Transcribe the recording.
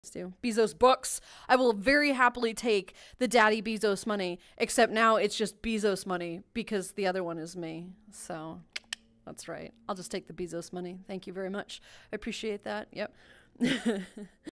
do. Bezos Bucks. I will very happily take the Daddy Bezos money, except now it's just Bezos money because the other one is me. So that's right. I'll just take the Bezos money. Thank you very much. I appreciate that. Yep.